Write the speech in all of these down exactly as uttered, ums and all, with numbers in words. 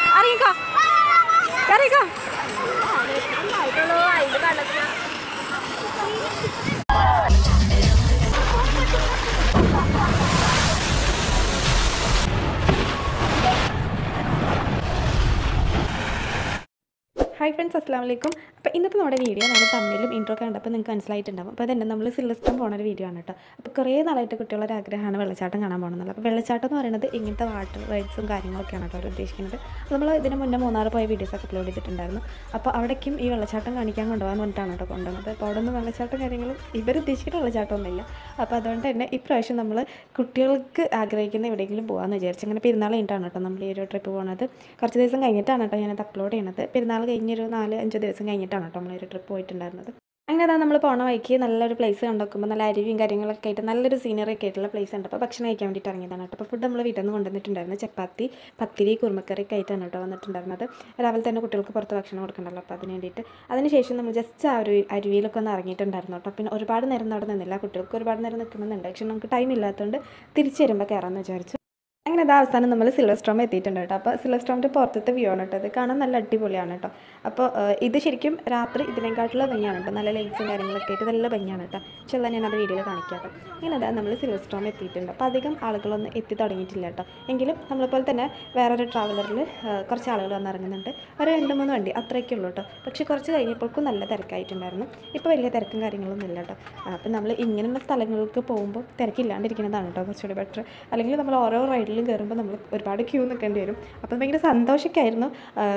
അറിയിക്കോ അറിയിക്കോ hi friends, അസ്സലാമു അലൈക്കും. അപ്പോൾ ഇന്നത്തെ നമ്മുടെ വീഡിയോ നമ്മൾ തമ്മിലും ഇൻട്രോ കണ്ടപ്പോൾ നിങ്ങൾക്ക് മനസ്സിലായിട്ടുണ്ടാകും. അപ്പോൾ അതന്നെ നമ്മൾ സിൽവർസ്റ്റോം പോകുന്ന ഒരു വീഡിയോ ആണ് കേട്ടോ. അപ്പോൾ കുറേ നാളായിട്ട് കുട്ടികളുടെ ആഗ്രഹമാണ് വെള്ളച്ചാട്ടം കാണാൻ പോകുന്നത്. അപ്പോൾ വെള്ളച്ചാട്ടം എന്ന് പറയുന്നത് ഇങ്ങനത്തെ വാട്ടർ റൈഡ്സും കാര്യങ്ങളൊക്കെയാണ് കേട്ടോ അവർ ഉദ്ദേശിക്കുന്നത്. നമ്മൾ ഇതിന് മുന്നേ മൂന്നാറ് പോയ വീഡിയോസൊക്കെ അപ്ലോഡ് ചെയ്തിട്ടുണ്ടായിരുന്നു. അപ്പോൾ അവിടേക്കും ഈ വെള്ളച്ചാട്ടം കാണിക്കാൻ കൊണ്ടുപോകാൻ വേണ്ടിയിട്ടാണ് കേട്ടോ കൊണ്ടുവന്നത്. അപ്പോൾ അവിടെ നിന്ന് വെള്ളച്ചാട്ടം കാര്യങ്ങളും ഇവർ ഉദ്ദേശിക്കുന്ന വെള്ളച്ചാട്ടമൊന്നുമില്ല. അപ്പോൾ അതുകൊണ്ട് തന്നെ ഇപ്രാവശ്യം നമ്മൾ കുട്ടികൾക്ക് ആഗ്രഹിക്കുന്ന എവിടെയെങ്കിലും പോകാമെന്ന് വിചാരിച്ചു. അങ്ങനെ പെരുന്നാൾ കഴിഞ്ഞിട്ടാണ് കേട്ടോ നമ്മൾ ഈ ഒരു ട്രിപ്പ് പോകുന്നത്. കുറച്ച് ദിവസം കഴിഞ്ഞിട്ടാണ് കേട്ടോ ഞാനത് അപ്ലോഡ് ചെയ്യുന്നത്. പെരുന്നാൾ കഴിഞ്ഞൊരു നാല് അഞ്ച് ദിവസം കഴിഞ്ഞിട്ടാണ് കേട്ടോ നമ്മളൊരു ട്രിപ്പ് പോയിട്ടുണ്ടായിരുന്നത്. അങ്ങനെ അതാ നമ്മൾ പോണ വഴിക്ക് നല്ലൊരു പ്ലേസ് കണ്ടുനോക്കുമ്പോൾ നല്ല അരുവിയും കാര്യങ്ങളൊക്കെ ആയിട്ട് നല്ലൊരു സീനറി ഒക്കെ ആയിട്ടുള്ള പ്ലേസ് ഉണ്ട്. അപ്പോൾ ഭക്ഷണം കഴിക്കാൻ വേണ്ടിയിട്ട് ഇറങ്ങിയതാണ് കേട്ടോ. അപ്പോൾ ഫുഡ് നമ്മൾ വീട്ടിൽ നിന്ന് കൊണ്ടുവന്നിട്ടുണ്ടായിരുന്നു. ചപ്പാത്തി, പത്തിരി, കുറുമക്കറിയൊക്കെ ആയിട്ടാണ് കേട്ടോ വന്നിട്ടുണ്ടായിരുന്നത്. രാവിലെ തന്നെ കുട്ടികൾക്ക് പുറത്ത് ഭക്ഷണം കൊടുക്കണ്ടല്ലോ, അപ്പോൾ അതിന് വേണ്ടിയിട്ട്. അതിനുശേഷം നമ്മൾ ജസ്റ്റ് ആ ഒരു അരുവിയിലൊക്കെ ഒന്ന് ഇറങ്ങിയിട്ടുണ്ടായിരുന്നു കേട്ടോ. പിന്നെ ഒരുപാട് നേരം അവിടെ നിന്നില്ല, കുട്ടികൾക്ക് ഒരുപാട് നേരം നിൽക്കണമെന്നുണ്ട്. പക്ഷെ നമുക്ക് ടൈം ഇല്ലാത്തതുകൊണ്ട് തിരിച്ച് വരുമ്പോൾ കയറാമെന്ന് വിചാരിച്ചു. അങ്ങനെ അത് അവസാനം നമ്മൾ സിൽവർസ്റ്റോം എത്തിയിട്ടുണ്ട് കേട്ടോ. അപ്പോൾ സിൽവർസ്റ്റോമിൻ്റെ പുറത്തത്തെ വ്യൂ ആണ് കേട്ടോ. അത് കാണാൻ നല്ല അടിപൊളിയാണ് കേട്ടോ. അപ്പോൾ ഇത് ശരിക്കും രാത്രി ഇതിനെക്കാട്ടുള്ള ഭംഗിയാണ് കേട്ടോ. നല്ല ലൈറ്റ്സും കാര്യങ്ങളൊക്കെ ആയിട്ട് നല്ല ഭംഗിയാണ് കേട്ടോ. പക്ഷേ എല്ലാം ഞാനത് വീഡിയോയിൽ കാണിക്കാം കേട്ടോ. ഇങ്ങനെ അതാ നമ്മൾ സിൽവർസ്റ്റോം എത്തിയിട്ടുണ്ട്. അപ്പോൾ അധികം ആളുകളൊന്നും എത്തി തുടങ്ങിയിട്ടില്ല കേട്ടോ. എങ്കിലും നമ്മളെപ്പോലെ തന്നെ വേറൊരു ട്രാവലറിൽ കുറച്ച് ആളുകൾ വന്നിറങ്ങുന്നുണ്ട്. ഒരു രണ്ട് മൂന്ന് വണ്ടി അത്രയൊക്കെ ഉള്ളൂ കേട്ടോ. പക്ഷേ കുറച്ച് കഴിഞ്ഞപ്പോഴേക്കും നല്ല തിരക്കായിട്ടുണ്ടായിരുന്നു. ഇപ്പോൾ വലിയ തിരക്കും കാര്യങ്ങളൊന്നും ഇല്ല കേട്ടോ. അപ്പോൾ നമ്മൾ ഇങ്ങനെയുള്ള സ്ഥലങ്ങൾക്ക് പോകുമ്പോൾ തിരക്കില്ലാണ്ടിരിക്കുന്നതാണ് കേട്ടോ കുറച്ചുകൂടി ബെറ്റർ. അല്ലെങ്കിൽ നമ്മൾ ഓരോ റൈഡിൽ കയറുമ്പോൾ നമ്മൾ ഒരുപാട് ക്യൂ നിൽക്കേണ്ടി വരും. അപ്പം ഭയങ്കര സന്തോഷമൊക്കെ ആയിരുന്നു.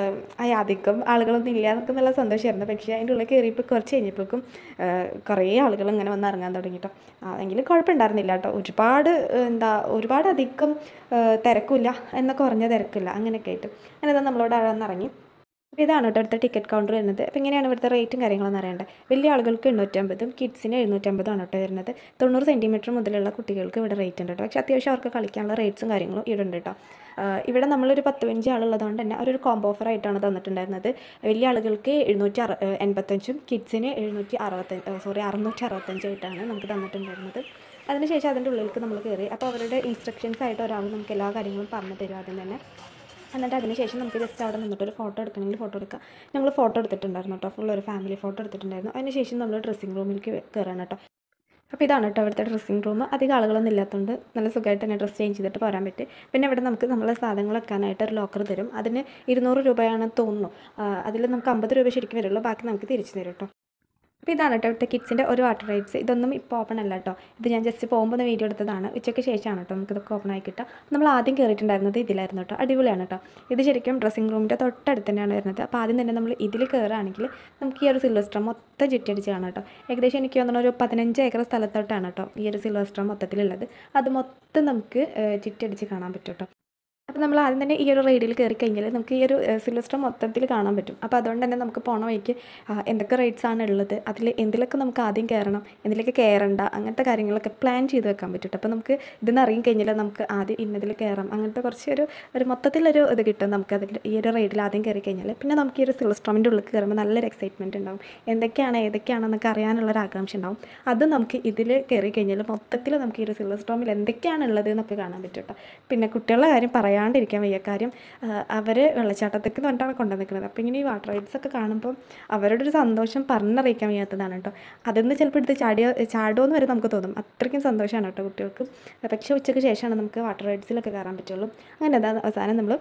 അധികം ആളുകളൊന്നും ഇല്ല എന്നൊക്കെ നല്ല സന്തോഷമായിരുന്നു. പക്ഷേ അതിൻ്റെ ഉള്ളിൽ കയറിയപ്പോൾ കുറച്ച് കഴിഞ്ഞപ്പോഴേക്കും കുറേ ആളുകൾ ഇങ്ങനെ വന്ന് ഇറങ്ങാൻ തുടങ്ങിയിട്ടോ. എങ്കിലും കുഴപ്പമുണ്ടായിരുന്നില്ല കേട്ടോ. ഒരുപാട് എന്താ ഒരുപാട് അധികം തിരക്കില്ല എന്നാൽ കുറഞ്ഞ തിരക്കില്ല അങ്ങനെയൊക്കെ ആയിട്ട്. അങ്ങനെ തന്നെ നമ്മളോട് അഴന്നിറങ്ങി. അപ്പോൾ ഇതാണ് കേട്ടോ അടുത്ത ടിക്കറ്റ് കൗണ്ടർ വരുന്നത്. അപ്പോൾ ഇങ്ങനെയാണ് ഇവിടുത്തെ റേറ്റും കാര്യങ്ങളൊന്നും അറിയേണ്ടത്. വലിയ ആളുകൾക്ക് എണ്ണൂറ്റമ്പതും കിഡ്സിന് എഴുന്നൂറ്റമ്പതും ആണ് കേട്ടോ വരുന്നത്. തൊണ്ണൂറ് സെൻറ്റിമീറ്റർ മുതലുള്ള കുട്ടികൾക്ക് ഇവിടെ റേറ്റ് ഉണ്ട് കേട്ടോ. പക്ഷേ അത്യാവശ്യം അവർക്ക് കളിക്കാനുള്ള റേറ്റ്സും കാര്യങ്ങളും ഇവിടെ ഉണ്ട് കേട്ടോ. ഇവിടെ നമ്മളൊരു പത്ത് പതിനഞ്ച് ആളുള്ളതുകൊണ്ട് തന്നെ ഒരു കോംബോ ഓഫർ ആയിട്ടാണ് തന്നിട്ടുണ്ടായിരുന്നത്. വലിയ ആളുകൾക്ക് എഴുന്നൂറ്റി അറു എൺപത്തഞ്ചും കിഡ്സിന് എഴുന്നൂറ്റി അറുപത്തഞ്ച് സോറി അറുന്നൂറ്റി അറുപത്തഞ്ചായിട്ടാണ് നമുക്ക് തന്നിട്ടുണ്ടായിരുന്നത്. അതിനുശേഷം അതിൻ്റെ ഉള്ളിലേക്ക് നമ്മൾ കയറി. അപ്പോൾ അവരുടെ ഇൻസ്ട്രക്ഷൻസ് ആയിട്ട് ഒരാൾ നമുക്ക് എല്ലാ കാര്യങ്ങളും പറഞ്ഞു തരും ആദ്യം തന്നെ. എന്നിട്ട് അതിന് ശേഷം നമുക്ക് ജസ്റ്റ് അവിടെ നിന്നിട്ട് ഒരു ഫോട്ടോ എടുക്കണമെങ്കിൽ ഫോട്ടോ എടുക്കാം. ഞങ്ങൾ ഫോട്ടോ എടുത്തിട്ടുണ്ടായിരുന്നു കേട്ടോ. ഫുൾ ഒരു ഫാമിലി ഫോട്ടോ എടുത്തിട്ടുണ്ടായിരുന്നു. അതിന് ശേഷം നമ്മൾ ഡ്രസ്സിംഗ് റൂമിലേക്ക് കയറാണ് കേട്ടോ. അപ്പോൾ ഇതാണ് കേട്ടോ അവിടുത്തെ ഡ്രസ്സിംഗ് റൂം. അധികം ആളുകളൊന്നും ഇല്ലാത്തതുകൊണ്ട് നല്ല സുഖമായിട്ട് തന്നെ ഡ്രസ്സ് ചേഞ്ച് ചെയ്തിട്ട് പോരാൻ പറ്റും. പിന്നെ ഇവിടെ നമുക്ക് നമ്മളെ സാധനങ്ങൾ വെക്കാനായിട്ട് ഒരു ലോക്കർ തരും. അതിന് ഇരുന്നൂറ് രൂപയാണെന്ന് തോന്നുന്നു. അതിൽ നമുക്ക് അമ്പത് രൂപ ശരിക്കും വരുള്ളൂ, ബാക്കി നമുക്ക് തിരിച്ചു തരും കേട്ടോ. അപ്പോൾ ഇതാണ് കേട്ടോ ഇവിടുത്തെ കിഡ്സിൻ്റെ ഒരു വാട്ടർ റൈഡ്സ്. ഇതൊന്നും ഇപ്പോൾ ഓപ്പൺ അല്ല കേട്ടോ. ഇത് ഞാൻ ജസ്റ്റ് പോകുമ്പോൾ ഒന്ന് വീഡിയോ എടുത്തതാണ്. ഉച്ചയ്ക്ക് ശേഷമാണ് കേട്ടോ നമുക്കിതൊക്കെ ഓപ്പൺ ആയി കിട്ടുക. നമ്മൾ ആദ്യം കയറിയിട്ടുണ്ടായിരുന്നത് ഇതിലായിരുന്നു കേട്ടോ. അടിപൊളിയാണ് കേട്ടോ. ഇത് ശരിക്കും ഡ്രസ്സിംഗ് റൂമിൻ്റെ തൊട്ടടുത്ത് തന്നെയാണ് വരുന്നത്. അപ്പോൾ ആദ്യം തന്നെ നമ്മൾ ഇതിൽ കയറുകയാണെങ്കിൽ നമുക്ക് ഈ ഒരു സിൽവർസ്റ്റോം മൊത്തം ചുറ്റടിച്ച് കാണാം കേട്ടോ. ഏകദേശം എനിക്ക് തോന്നുന്ന ഒരു പതിനഞ്ച് ഏക്കർ സ്ഥലത്തോട്ടാണ് കേട്ടോ ഈ ഒരു സിൽവർസ്റ്റോം മൊത്തത്തിലുള്ളത്. അത് മൊത്തം നമുക്ക് ചുറ്റടിച്ച് കാണാൻ പറ്റും കേട്ടോ. അപ്പോൾ നമ്മൾ ആദ്യം തന്നെ ഈ ഒരു റൈഡിൽ കയറി കഴിഞ്ഞാൽ നമുക്ക് ഈ ഒരു സിൽവർസ്റ്റോം മൊത്തത്തിൽ കാണാൻ പറ്റും. അപ്പോൾ അതുകൊണ്ട് തന്നെ നമുക്ക് പോണ വഴിക്ക് എന്തൊക്കെ റൈഡ്സ് ആണ് ഉള്ളത്, അതിൽ എന്തിലൊക്കെ നമുക്ക് ആദ്യം കയറണം, എന്തിലൊക്കെ കയറണ്ട, അങ്ങനത്തെ കാര്യങ്ങളൊക്കെ പ്ലാൻ ചെയ്ത് വെക്കാൻ പറ്റും. അപ്പോൾ നമുക്ക് ഇതിന്ന് ഇറങ്ങി കഴിഞ്ഞാൽ നമുക്ക് ആദ്യം ഇന്നതിൽ കയറാം, അങ്ങനത്തെ കുറച്ച് ഒരു ഒരു മൊത്തത്തിലൊരു ഇത് കിട്ടും നമുക്ക് അതിൽ ഈ ഒരു റൈഡിൽ ആദ്യം കയറി കഴിഞ്ഞാൽ. പിന്നെ നമുക്ക് ഈ ഒരു സിൽവർസ്റ്റോമിൻ്റെ ഉള്ളിൽ കയറുമ്പോൾ നല്ലൊരു എക്സൈറ്റ്മെൻറ്റ് ഉണ്ടാവും. എന്തൊക്കെയാണ് ഏതൊക്കെയാണെന്നൊക്കെ അറിയാനുള്ളൊരു ആകാംക്ഷ ഉണ്ടാവും. അത് നമുക്ക് ഇതിൽ കയറി കഴിഞ്ഞാൽ മൊത്തത്തിൽ നമുക്ക് ഈ ഒരു സിൽവർസ്റ്റോമിൽ എന്തൊക്കെയാണ് ഉള്ളത് എന്നൊക്കെ കാണാൻ പറ്റും കേട്ടോ. പിന്നെ കുട്ടികളുടെ കാര്യം പറയാൻ ണ്ടിരിക്കാൻ വയ്യ. കാര്യം അവർ വെള്ളച്ചാട്ടത്തേക്ക് പറഞ്ഞിട്ടാണ് കൊണ്ടുവന്നിരിക്കുന്നത്. അപ്പോൾ ഇങ്ങനെ ഈ വാട്ടർ റൈഡ്സ് ഒക്കെ കാണുമ്പോൾ അവരുടെ ഒരു സന്തോഷം പറഞ്ഞറിയിക്കാൻ വയ്യാത്തതാണ് കേട്ടോ. അതിന്ന് ചിലപ്പോൾ എടുത്ത് ചാടിയോ ചാടുമെന്ന് വരെ നമുക്ക് തോന്നും. അത്രയ്ക്കും സന്തോഷമാണ് കേട്ടോ കുട്ടികൾക്ക്. പക്ഷേ ഉച്ചയ്ക്ക് ശേഷമാണ് നമുക്ക് വാട്ടർ റൈഡ്സിലൊക്കെ കയറാൻ പറ്റുള്ളൂ. അങ്ങനെ അതാ അവസാനം നമ്മൾ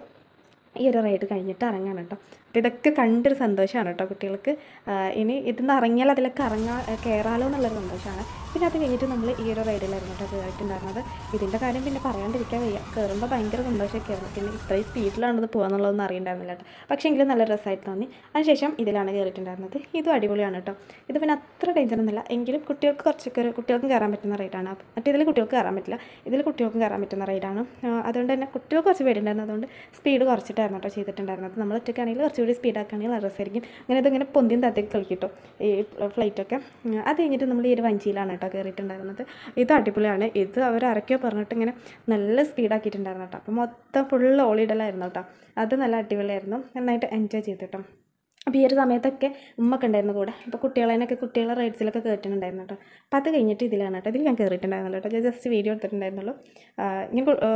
ഈ ഒരു റൈഡ് കഴിഞ്ഞിട്ട് ഇറങ്ങാൻ കേട്ടോ. അപ്പോൾ ഇതൊക്കെ കണ്ടൊരു സന്തോഷമാണ് കേട്ടോ കുട്ടികൾക്ക്. ഇനി ഇതിന്ന് ഇറങ്ങിയാൽ അതിലൊക്കെ ഇറങ്ങാൻ കയറാലോ എന്നുള്ളൊരു സന്തോഷമാണ്. പിന്നെ അത് കഴിഞ്ഞിട്ട് നമ്മൾ ഈ ഒരു റൈഡിലായിരുന്നു കേട്ടോ കയറിയിട്ടുണ്ടായിരുന്നത്. ഇതിൻ്റെ കാര്യം പിന്നെ പറയാണ്ടിരിക്കാൻ വയ്യ. കയറുമ്പോൾ ഭയങ്കര സന്തോഷമൊക്കെ ആയിരുന്നു. പിന്നെ ഇത്രയും സ്പീഡിലാണത് പോകാന്നുള്ളതൊന്നും അറിയണ്ടായിരുന്നില്ല കേട്ടോ. പക്ഷേ എങ്കിലും നല്ല രസമായിട്ട് തോന്നി. അതിനുശേഷം ഇതിലാണ് കയറിയിട്ടുണ്ടായിരുന്നത്. ഇതും അടിപൊളിയാണ് കേട്ടോ. ഇത് പിന്നെ അത്ര ഡേഞ്ചറൊന്നുമില്ല, എങ്കിലും കുട്ടികൾക്ക് കുറച്ചൊക്കെ കുട്ടികൾക്കും കയറാൻ പറ്റുന്ന റൈഡാണ്. മറ്റേതിൽ കുട്ടികൾക്ക് കയറാൻ പറ്റില്ല, ഇതിൽ കുട്ടികൾക്കും കയറാൻ പറ്റുന്ന റൈഡാണ്. അതുകൊണ്ട് തന്നെ കുട്ടികൾക്ക് കുറച്ച് പേടിയുണ്ടായിരുന്നു. അതുകൊണ്ട് സ്പീഡ് കുറച്ചിട്ടായിരുന്നു കേട്ടോ ചെയ്തിട്ടുണ്ടായിരുന്നത്. നമ്മൾ ഒറ്റയ്ക്കാണെങ്കിൽ കുറച്ചുകൂടി സ്പീഡാക്കുകയാണെങ്കിൽ നല്ല രസമായിരിക്കും. അങ്ങനെ ഇതിങ്ങനെ പൊന്തിയും താത്തേക്ക് കളിക്കിട്ടോ ഈ ഫ്ലൈറ്റൊക്കെ. അത് കഴിഞ്ഞിട്ട് നമ്മൾ ഈ ഒരു വഞ്ചിയിലാണ് കേട്ടോ കയറിയിട്ടുണ്ടായിരുന്നത്. ഇത് അടിപൊളിയാണ്. ഇത് അവർ ആരൊക്കെയോ പറഞ്ഞിട്ട് ഇങ്ങനെ നല്ല സ്പീഡാക്കിയിട്ടുണ്ടായിരുന്നു കേട്ടോ. അപ്പോൾ മൊത്തം ഫുള്ള് ഓളിയിടലായിരുന്നു കേട്ടോ. അത് നല്ല അടിപൊളിയായിരുന്നു. നന്നായിട്ട് എൻജോയ് ചെയ്തു കേട്ടോ. അപ്പോൾ ഈ ഒരു സമയത്തൊക്കെ ഉമ്മൊക്കെ ഉണ്ടായിരുന്നു കൂടെ. അപ്പോൾ കുട്ടികളതിനൊക്കെ കുട്ടികളെ റൈഡ്സിലൊക്കെ കയറ്റുന്നുണ്ടായിരുന്നു കേട്ടോ. അപ്പോൾ അത് കഴിഞ്ഞിട്ട് ഇതിലാണ് കേട്ടോ. ഇതിൽ ഞാൻ കയറിയിട്ടുണ്ടായിരുന്നല്ലോ കേട്ടോ. ജസ്റ്റ് വീഡിയോ എടുത്തിട്ടുണ്ടായിരുന്നുള്ളൂ. ഞാൻ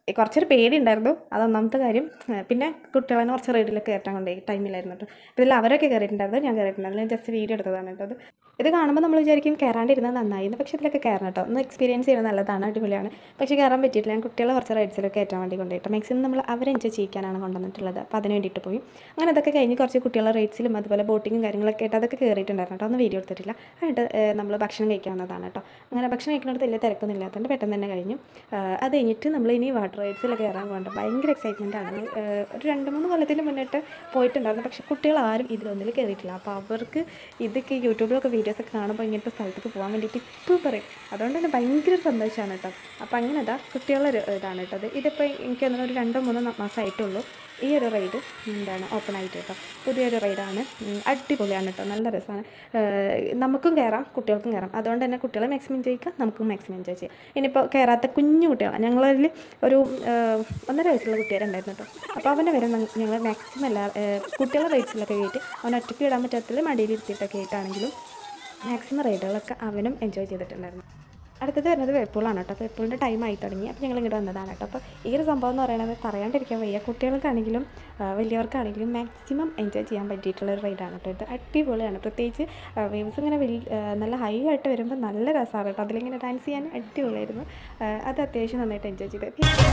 കുറച്ചൊരു പേടി ഉണ്ടായിരുന്നു. അത് ഒന്നാമത്തെ കാര്യം. പിന്നെ കുട്ടികളെ കുറച്ച് റൈഡിലൊക്കെ കയറ്റാൻ കൊണ്ടുപോയി ടൈമിലായിരുന്നു കേട്ടോ. അപ്പോൾ ഇതിൽ അവരൊക്കെ കയറിയിട്ടുണ്ടായിരുന്നു, ഞാൻ കയറിയിട്ടുണ്ടായിരുന്നു. ഞാൻ ജസ്റ്റ് വീഡിയോ എടുത്തതാണ് കേട്ടോ. അത് ഇത് കാണുമ്പോൾ നമ്മൾ വിചാരിക്കും കയറാണ്ടിരുന്നത് നന്നായിരുന്നു, പക്ഷേ ഇതിലൊക്കെ കയറണം കേട്ടോ. ഒന്ന് എക്സ്പീരിയൻസ് ചെയ്യുന്നത് നല്ലതാണ്, അടിപൊളിയാണ്. പക്ഷേ കയറാൻ പറ്റിയിട്ടില്ല. ഞാൻ കുട്ടികളെ കുറച്ച് റൈഡ്സിലൊക്കെ കയറ്റാൻ വേണ്ടി കൊണ്ടുപോയിട്ട് മാക്സിമം നമ്മൾ അവരെ എൻജോയ് ചെയ്യിക്കാനാണ് കൊണ്ടുവന്നിട്ടുള്ളത്. അപ്പോൾ അതിന് വേണ്ടിയിട്ട് പോയി. അങ്ങനെ അതൊക്കെ കഴിഞ്ഞ് കുറച്ച് കുട്ടികളെ റൈഡ്സിലും അതുപോലെ ബോട്ടിങ്ങും കാര്യങ്ങളൊക്കെ ആയിട്ട് അതൊക്കെ കയറിയിട്ടുണ്ടായിരുന്നു കേട്ടോ. ഒന്ന് വീഡിയോ എടുത്തിട്ടില്ല. എന്നിട്ട് നമ്മൾ ഭക്ഷണം കഴിക്കാവുന്നതാണ് കേട്ടോ. അങ്ങനെ ഭക്ഷണം കഴിക്കുന്നിടത്ത് വലിയ തിരക്കൊന്നും ഇല്ലാത്തതുകൊണ്ട് പെട്ടെന്ന് തന്നെ കഴിഞ്ഞു. അത് കഴിഞ്ഞിട്ട് നമ്മൾ ഇനി വാട്ടർ റൈഡ്സിലൊക്കെ കയറാൻ പോകണ്ട. ഭയങ്കര എക്സൈറ്റ്മെൻ്റ് ആണ്. ഒരു രണ്ട് മൂന്ന് കൊല്ലത്തിന് മുന്നിട്ട് പോയിട്ടുണ്ടായിരുന്നു, പക്ഷേ കുട്ടികളാരും ഇതിലൊന്നിൽ കയറിയിട്ടില്ല. അപ്പോൾ അവർക്ക് ഇതൊക്കെ യൂട്യൂബിലൊക്കെ വീഡിയോസൊക്കെ കാണുമ്പോൾ ഇങ്ങനത്തെ സ്ഥലത്തേക്ക് പോകാൻ വേണ്ടിയിട്ട് ഇപ്പോൾ പറയും. അതുകൊണ്ട് തന്നെ ഭയങ്കര സന്തോഷമാണ് കേട്ടോ. അപ്പോൾ അങ്ങനെ അതാ കുട്ടികളുടെ ഇതാണ് കേട്ടോ. അത് ഇതിപ്പോൾ എനിക്ക് തോന്നുന്നു ഒരു രണ്ടോ മൂന്നോ മാസമായിട്ടുള്ളൂ ഈ ഒരു റൈഡ് എന്താണ് ഓപ്പൺ ആയിട്ട് കേട്ടോ. പുതിയൊരു റൈഡാണ്, അടിപൊളിയാണ് കേട്ടോ, നല്ല രസമാണ്. നമുക്കും കയറാം, കുട്ടികൾക്കും കയറാം. അതുകൊണ്ട് തന്നെ കുട്ടികളെ മാക്സിമം എൻജോയ് ചെയ്യാം, നമുക്കും മാക്സിമം എൻജോയ് ചെയ്യാം. ഇനിയിപ്പോൾ കയറാത്ത കുഞ്ഞു കുട്ടികളാണ് ഞങ്ങളിൽ ഒരു ഒന്നര വയസ്സുള്ള കുട്ടികളുണ്ടായിരുന്നു കേട്ടോ. അപ്പോൾ അവനെ വരെ ഞങ്ങൾ മാക്സിമം എല്ലാ കുട്ടികളെ റൈഡ്സിലൊക്കെ കയറ്റി അവൻ ഒറ്റയ്ക്ക് ഇടാൻ പറ്റാത്തതിൽ മടിയിലിരുത്തിയിട്ടൊക്കെ ആയിട്ടാണെങ്കിലും മാക്സിമം റൈഡുകളൊക്കെ അവനും എൻജോയ് ചെയ്തിട്ടുണ്ടായിരുന്നു. അടുത്തത് വരുന്നത് വേൾപൂളാണ് കേട്ടോ. വേൾപൂളിൻ്റെ ടൈം ആയി തുടങ്ങി. അപ്പോൾ ഞങ്ങൾ ഇങ്ങോട്ട് വന്നതാണ് കേട്ടോ. അപ്പോൾ ഈ ഒരു സംഭവം എന്ന് പറയുന്നത് പറയാണ്ടിരിക്കാൻ വയ്യ. കുട്ടികൾക്കാണെങ്കിലും വലിയവർക്കാണെങ്കിലും മാക്സിമം എൻജോയ് ചെയ്യാൻ പറ്റിയിട്ടുള്ള ഒരു റൈഡാണ് കേട്ടോ. ഇത് അടിപൊളിയാണ്. പ്രത്യേകിച്ച് വേവ്സ് ഇങ്ങനെ വലിയ നല്ല ഹൈ ആയിട്ട് വരുമ്പോൾ നല്ല രസമാണ് കേട്ടോ. അതിലിങ്ങനെ ഡാൻസ് ചെയ്യാൻ അടിപൊളിയായിരുന്നു. അത് അത്യാവശ്യം നന്നായിട്ട് എൻജോയ് ചെയ്ത്.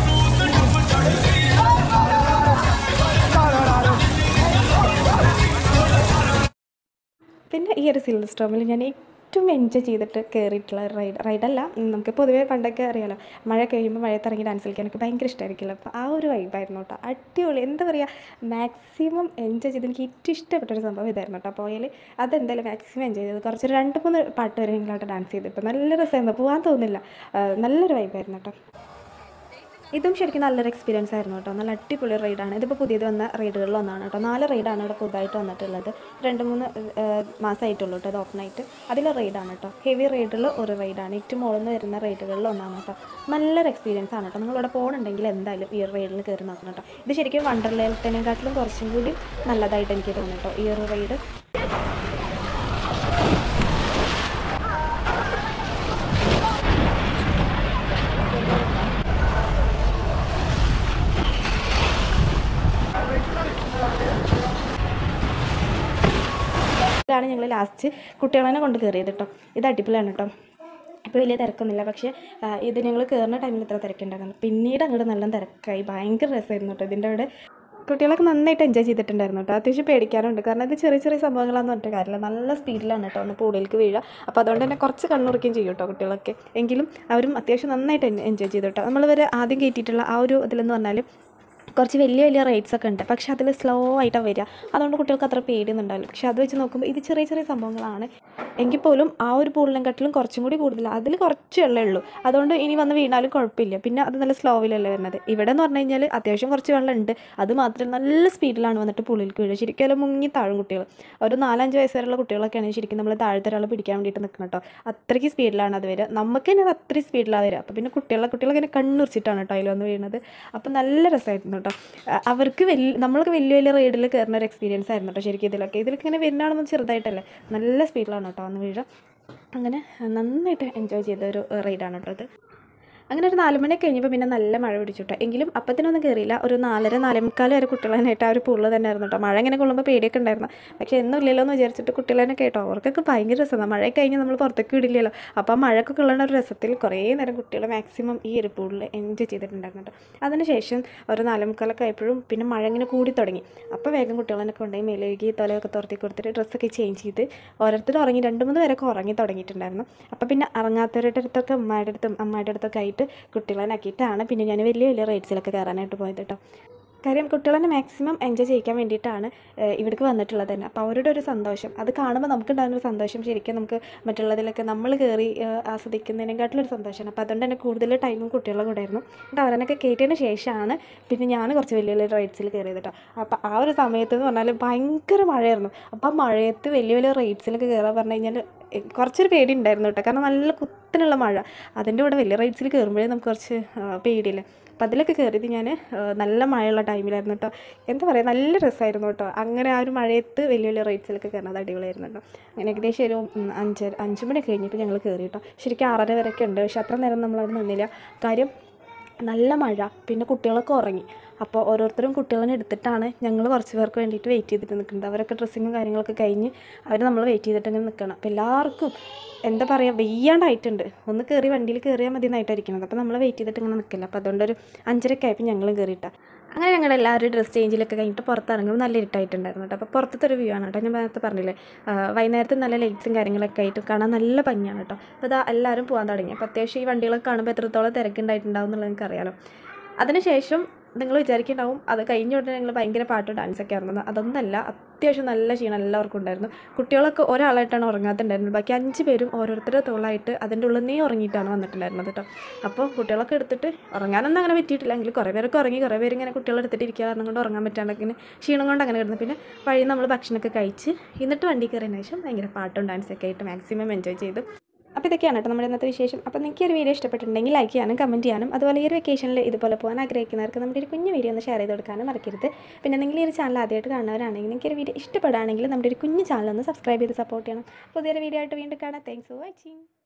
പിന്നെ ഈ ഒരു സിൽവർ സ്റ്റോമിൽ ഞാൻ ഏറ്റവും എൻജോയ് ചെയ്തിട്ട് കയറിയിട്ടുള്ള റൈഡ് റൈഡല്ല നമുക്ക് പൊതുവേ പണ്ടൊക്കെ അറിയാമല്ലോ, മഴ കഴിയുമ്പോൾ മഴയത്തിറങ്ങി ഡാൻസ് കളിക്കാനൊക്കെ ഭയങ്കര ഇഷ്ടമായിരിക്കുമല്ലോ. അപ്പോൾ ആ ഒരു വൈബായിരുന്നു കേട്ടോ. അടിപൊളി, എന്താ പറയുക, മാക്സിമം എൻജോയ് ചെയ്ത് എനിക്ക് ഏറ്റവും ഇഷ്ടപ്പെട്ടൊരു സംഭവം ഇതായിരുന്നു കേട്ടോ. അപ്പോൾ അതിൽ അതെന്തായാലും മാക്സിമം എൻജോയ് ചെയ്ത് കുറച്ച് രണ്ട് മൂന്ന് പാട്ട് വരെ നിങ്ങളായിട്ട് ഡാൻസ് ചെയ്തിപ്പോൾ നല്ല രസമായിരുന്നു. പോകാൻ തോന്നില്ല, നല്ലൊരു വൈബായിരുന്നു കേട്ടോ. ഇതും ശരിക്കും നല്ലൊരു എക്സ്പീരിയൻസ് ആയിരുന്നു കേട്ടോ. നല്ല അടിപൊളി റൈഡാണ്. ഇതിപ്പോൾ പുതിയത് വന്ന റൈഡുകളിൽ ഒന്നാണ് കേട്ടോ. നാല് റൈഡാണ് ഇവിടെ പുതുതായിട്ട് വന്നിട്ടുള്ളത്. രണ്ട് മൂന്ന് മാസമായിട്ടുള്ളൂ കേട്ടോ ഇത് ഓപ്പൺ ആയിട്ട്. അതിലെ റൈഡാണ് കേട്ടോ. ഹെവി റൈഡിൽ ഒരു റൈഡാണ്. ഏറ്റവും മുകളിൽ നിന്ന് വരുന്ന റൈഡുകളിൽ ഒന്നാണ് കേട്ടോ. നല്ലൊരു എക്സ്പീരിയൻസ് ആണ് കേട്ടോ. നിങ്ങളിവിടെ പോകുന്നുണ്ടെങ്കിൽ എന്തായാലും ഈ റൈഡിൽ കയറി നോക്കണം കേട്ടോ. ഇത് ശരിക്കും വണ്ടർലേനേക്കാട്ടിലും കുറച്ചും കൂടി നല്ലതായിട്ട് എനിക്ക് തോന്നുന്നു കേട്ടോ ഈ ഒരു റൈഡ്. ഇതാണ് ഞങ്ങൾ ലാസ്റ്റ് കുട്ടികളെ കൊണ്ട് കയറിയത് കേട്ടോ. ഇത് അടിപൊളിയാണ് കേട്ടോ. ഇപ്പോൾ വലിയ തിരക്കൊന്നുമില്ല, പക്ഷേ ഇത് ഞങ്ങൾ കയറുന്ന ടൈമിൽ ഇത്ര തിരക്കുണ്ടായിരുന്നു. പിന്നീട് അങ്ങോട്ട് നല്ല തിരക്കായി, ഭയങ്കര രസമായിരുന്നു കേട്ടോ. ഇതിൻ്റെ അവിടെ കുട്ടികളൊക്കെ നന്നായിട്ട് എൻജോയ് ചെയ്തിട്ടുണ്ടായിരുന്നു കേട്ടോ. അത്യാവശ്യം പേടിക്കാറുണ്ട്, കാരണം ഇത് ചെറിയ ചെറിയ സംഭവങ്ങളാണെന്ന് പറഞ്ഞിട്ട് കാര്യമില്ല. നല്ല സ്പീഡിലാണ് കേട്ടോ ഒന്ന് പൂളിലേക്ക് വീഴുക. അപ്പോൾ അതുകൊണ്ട് തന്നെ കുറച്ച് കണ്ണുറക്കുകയും ചെയ്യും കേട്ടോ കുട്ടികളൊക്കെ. എങ്കിലും അവരും അത്യാവശ്യം നന്നായിട്ട് എൻജോയ് ചെയ്തു കേട്ടോ. നമ്മൾ ഇവർ ആദ്യം കയറ്റിയിട്ടുള്ള ആ ഒരു ഇതിലെന്ന് പറഞ്ഞാൽ കുറച്ച് വലിയ വലിയ റൈഡ്സൊക്കെ ഉണ്ട്, പക്ഷേ അതിൽ സ്ലോ ആയിട്ടാണ് വരിക. അതുകൊണ്ട് കുട്ടികൾക്ക് അത്ര പേടിയൊന്നും ഉണ്ടാവില്ല. പക്ഷേ അത് വെച്ച് നോക്കുമ്പോൾ ഇത് ചെറിയ ചെറിയ സംഭവങ്ങളാണ്. എങ്കിൽ പോലും ആ ഒരു പൂളിനെക്കാട്ടിലും കുറച്ചും കൂടി കൂടുതൽ, അതിൽ കുറച്ച് വെള്ളമേ ഉള്ളൂ. അതുകൊണ്ട് ഇനി വന്ന് വീണാലും കുഴപ്പമില്ല. പിന്നെ അത് നല്ല സ്ലോവിലല്ലേ വരുന്നത്. ഇവിടെ എന്ന് പറഞ്ഞു കഴിഞ്ഞാൽ അത്യാവശ്യം കുറച്ച് വെള്ളം ഉണ്ട്, അത് മാത്രമല്ല നല്ല സ്പീഡിലാണ് വന്നിട്ട് പൂളിലേക്ക് വീഴുക. ശരിക്കും അതിൽ മുങ്ങി താഴും കുട്ടികൾ. ഒരു നാലഞ്ച് വയസ്സ് വരെയുള്ള കുട്ടികളൊക്കെയാണ് ശരിക്കും നമ്മൾ താഴത്തെ ഒരാൾ പിടിക്കാൻ വേണ്ടിയിട്ട് നിൽക്കണം കേട്ടോ. അത്രയ്ക്ക് സ്പീഡിലാണ് അത് വരിക. നമുക്ക് തന്നെ അത് അത്രയും സ്പീഡിലാണ് വരിക. അപ്പോൾ പിന്നെ കുട്ടികളെ കുട്ടികളൊക്കെ ഇങ്ങനെ കണ്ണുറിച്ചിട്ടാണ് കേട്ടോ അതിൽ വന്ന് വീഴുന്നത്. അപ്പോൾ നല്ല രസമായിരുന്നു കേട്ടോ. അവർക്ക് വലിയ നമ്മൾക്ക് വലിയ വലിയ റൈഡിൽ കയറുന്ന ഒരു എക്സ്പീരിയൻസ് ആയിരുന്നു കേട്ടോ ശരിക്കും. ഇതിലൊക്കെ ഇതിലൊക്കെ ഇങ്ങനെ വരുന്നതാണെന്ന് ചെറുതായിട്ടല്ലേ, നല്ല സ്പീഡിലാണ് കേട്ടോ വന്ന് വീഴുക. അങ്ങനെ നന്നായിട്ട് എൻജോയ് ചെയ്ത ഒരു റൈഡാണ് കേട്ടോ ഇത്. അങ്ങനെ ഒരു നാല് മണി കഴിഞ്ഞപ്പോൾ പിന്നെ നല്ല മഴ പിടിച്ചുട്ടോ. എങ്കിലും അപ്പത്തിനൊന്നും കയറിയില്ല. ഒരു നാലര നാലേമുക്കാൽ വരെ കുട്ടികളായിട്ട് ആ ഒരു പൂളിൽ തന്നെ ആയിരുന്നു കേട്ടോ. മഴ ഇങ്ങനെ കൊള്ളുമ്പോൾ പേടിയൊക്കെ ഉണ്ടായിരുന്നു, പക്ഷേ എന്നും ഇല്ലല്ലോ എന്ന് വിചാരിച്ചിട്ട് കുട്ടികളെ കേട്ടോ. അവർക്കൊക്കെ ഭയങ്കര രസമാണ്. മഴ കഴിഞ്ഞ് നമ്മൾ പുറത്തേക്ക് വിടില്ലല്ലോ. അപ്പോൾ ആ മഴയൊക്കെ കൊള്ളുന്ന ഒരു രസത്തിൽ കുറേ നേരം കുട്ടികൾ മാക്സിമം ഈ ഒരു പൂളിൽ എൻജോയ് ചെയ്തിട്ടുണ്ടായിരുന്നു കേട്ടോ. അതിനുശേഷം ഒരു നാലേമുക്കാലൊക്കെ ആയപ്പോഴും പിന്നെ മഴ ഇങ്ങനെ കൂടി തുടങ്ങി. അപ്പോൾ വേഗം കുട്ടികളെ കൊണ്ടുപോയി മേലുകി തലയൊക്കെ തുറത്തി കൊടുത്തിട്ട് ഡ്രസ്സൊക്കെ ചേഞ്ച് ചെയ്ത് ഓരോരുത്തർ ഉറങ്ങി. രണ്ട് മൂന്ന് പേരൊക്കെ ഉറങ്ങി തുടങ്ങിയിട്ടുണ്ടായിരുന്നു. അപ്പോൾ പിന്നെ ഇറങ്ങാത്തവരുടെ അടുത്തൊക്കെ ഉമ്മയുടെ അടുത്തും അമ്മയുടെ അടുത്തൊക്കെ ആയിട്ട് കുട്ടികളെ ആക്കിയിട്ടാണ് പിന്നെ ഞാൻ വലിയ വലിയ റൈഡ്സിലൊക്കെ കയറാനായിട്ട് പോയത് കേട്ടോ. കാര്യം കുട്ടികളെ മാക്സിമം എൻജോയ് ചെയ്യിക്കാൻ വേണ്ടിയിട്ടാണ് ഇവിടേക്ക് വന്നിട്ടുള്ളത് തന്നെ. അപ്പോൾ അവരുടെ ഒരു സന്തോഷം അത് കാണുമ്പോൾ നമുക്കുണ്ടാകുന്ന ഒരു സന്തോഷം ശരിക്കും നമുക്ക് മറ്റുള്ളതിലൊക്കെ നമ്മൾ കയറി ആസ്വദിക്കുന്നതിനെക്കാട്ടിലൊരു സന്തോഷമാണ്. അപ്പോൾ അതുകൊണ്ട് തന്നെ കൂടുതൽ ടൈമും കുട്ടികളുടെ കൂടെ ആയിരുന്നു. എന്നിട്ട് അവരനൊക്കെ കയറ്റിയതിന് ശേഷമാണ് പിന്നെ ഞാൻ കുറച്ച് വലിയ വലിയ റൈഡ്സിൽ കയറിയത് കേട്ടോ. അപ്പോൾ ആ ഒരു സമയത്ത് എന്ന് പറഞ്ഞാൽ ഭയങ്കര മഴയായിരുന്നു. അപ്പോൾ ആ മഴയത്ത് വലിയ വലിയ റൈഡ്സിലൊക്കെ കയറാൻ പറഞ്ഞു കഴിഞ്ഞാൽ കുറച്ചൊരു പേടി ഉണ്ടായിരുന്നു കേട്ടോ. കാരണം നല്ല കുത്തിനുള്ള മഴ, അതിൻ്റെ കൂടെ വലിയ റൈഡ്സിൽ കയറുമ്പോഴേ നമുക്ക് കുറച്ച് പേടിയില്ല. അപ്പോൾ അതിലൊക്കെ കയറിയത് ഞാൻ നല്ല മഴയുള്ള ടൈമിലായിരുന്നു കേട്ടോ. എന്താ പറയുക, നല്ല രസമായിരുന്നു കേട്ടോ. അങ്ങനെ ആ ഒരു മഴയത്ത് വലിയ വലിയ റൈഡ്സിലൊക്കെ കയറുന്നത് അടിപൊളിയായിരുന്നു കേട്ടോ. അങ്ങനെ ഏകദേശം ഒരു അഞ്ച് അഞ്ച് മണി കഴിഞ്ഞപ്പോൾ ഞങ്ങൾ കയറി കേട്ടോ. ശരിക്കും ആറര വരെയൊക്കെ ഉണ്ട്, പക്ഷെ അത്ര നേരം നമ്മളവിടെ നിന്നില്ല. കാര്യം നല്ല മഴ, പിന്നെ കുട്ടികളൊക്കെ ഉറങ്ങി. അപ്പോൾ ഓരോരുത്തരും കുട്ടികളെ എടുത്തിട്ടാണ് ഞങ്ങൾ കുറച്ച് പേർക്ക് വേണ്ടിയിട്ട് വെയിറ്റ് ചെയ്തിട്ട് നിൽക്കുന്നത്. അവരൊക്കെ ഡ്രസ്സിങ്ങും കാര്യങ്ങളൊക്കെ കഴിഞ്ഞ് അവർ നമ്മൾ വെയിറ്റ് ചെയ്തിട്ട് ഇങ്ങനെ നിൽക്കണം. അപ്പോൾ എല്ലാവർക്കും എന്താ പറയുക, വെയ്യാണ്ടായിട്ടുണ്ട്. ഒന്ന് കയറി വണ്ടിയിൽ കയറിയാൽ മതി എന്നായിട്ടായിരിക്കുന്നത്. അപ്പോൾ നമ്മൾ വെയിറ്റ് ചെയ്തിട്ട് ഇങ്ങനെ നിൽക്കില്ല. അപ്പോൾ അതുകൊണ്ടൊരു അഞ്ചരയ്ക്ക് ആയപ്പോൾ ഞങ്ങൾ കയറിയിട്ടാണ്. അങ്ങനെ ഞങ്ങളുടെ എല്ലാവരും ഡ്രസ്സ് ചേഞ്ചിലൊക്കെ കഴിഞ്ഞിട്ട് പുറത്തിറങ്ങുമ്പോൾ നല്ല ഇരുട്ടായിട്ടുണ്ടായിരുന്നു കേട്ടോ. അപ്പോൾ പുറത്തത്തെ ഒരു വ്യൂ ആണ് കേട്ടോ. ഞാൻ നേരത്തെ പറഞ്ഞില്ലേ, വൈകുന്നേരത്ത് നല്ല ലൈറ്റ്സും കാര്യങ്ങളൊക്കെ ആയിട്ട് കാണാൻ നല്ല ഭംഗിയാണ് കേട്ടോ. അപ്പോൾ അതാ എല്ലാവരും പോകാൻ തുടങ്ങി. അപ്പോൾ അത്യാവശ്യം ഈ വണ്ടികളൊക്കെ കാണുമ്പോൾ എത്രത്തോളം തിരക്കുണ്ടായിട്ടുണ്ടാവും എന്നുള്ളത് നിങ്ങൾക്ക് അറിയാലോ. അതിനുശേഷം നിങ്ങൾ വിചാരിക്കുന്നുണ്ടാവും അത് കഴിഞ്ഞ ഉടനെ നിങ്ങൾ ഭയങ്കര പാട്ട് ഡാൻസൊക്കെ ആയിരുന്നു. അതൊന്നല്ല, അത്യാവശ്യം നല്ല ക്ഷീണം എല്ലാവർക്കും ഉണ്ടായിരുന്നു. കുട്ടികളൊക്കെ ഒരാളായിട്ടാണ് ഉറങ്ങാത്തുണ്ടായിരുന്നത്. ബാക്കി അഞ്ച് പേരും ഓരോരുത്തരുടെ തോളായിട്ട് അതിൻ്റെ ഉള്ളിൽ നീ ഉറങ്ങിയിട്ടാണ് വന്നിട്ടുണ്ടായിരുന്നത് കേട്ടോ. അപ്പോൾ കുട്ടികളൊക്കെ എടുത്തിട്ട് ഉറങ്ങാനൊന്നും അങ്ങനെ പറ്റിയിട്ടില്ല. എങ്കിൽ കുറേ പേരൊക്കെ ഉറങ്ങി, കുറേ പേര് ഇങ്ങനെ കുട്ടികളെ എടുത്തിട്ട് ഇരിക്കുക കാരണം കൊണ്ട് ഉറങ്ങാൻ പറ്റാണ്ട് ഇങ്ങനെ ക്ഷീണം കൊണ്ട് അങ്ങനെ കിടന്നു. പിന്നെ വഴി നമ്മൾ ഭക്ഷണമൊക്കെ കഴിച്ച് എന്നിട്ട് വണ്ടി കയറിയതിന് ശേഷം ഭയങ്കര പാട്ടും ഡാൻസൊക്കെ ആയിട്ട് മാക്സിമം എൻജോയ് ചെയ്തു. അപ്പോൾ ഇതൊക്കെയാണ് കേട്ടോ നമ്മുടെ ഇന്നത്തെ വിശേഷം. അപ്പോൾ നിങ്ങൾക്ക് ഈ ഒരു വീഡിയോ ഇഷ്ടപ്പെട്ടിട്ടുണ്ടെങ്കിൽ ലൈക്ക് ചെയ്യാനും കമൻറ്റ് ചെയ്യാനും, അതുപോലെ ഈ ഒരു വെക്കേഷനിൽ ഇതുപോലെ പോകാൻ ആഗ്രഹിക്കുന്നവർക്ക് നമ്മുടെ ഒരു കുഞ്ഞു വീഡിയോ ഒന്ന് ഷെയർ ചെയ്ത് കൊടുക്കാനും മറക്കരുത്. പിന്നെ നിങ്ങൾ ഈ ഒരു ചാനൽ ആദ്യമായിട്ട് കാണുന്നവരാണെങ്കിൽ നിങ്ങൾക്ക് ഒരു വീഡിയോ ഇഷ്ടപ്പെടുകയാണെങ്കിൽ നമ്മുടെ ഒരു കുഞ്ഞു ചാനൽ ഒന്ന് സബ്സ്ക്രൈബ് ചെയ്ത് സപ്പോർട്ട് ചെയ്യണം. പുതിയൊരു വീഡിയോ ആയിട്ട് വീണ്ടും കാണാം. Thanks for watching.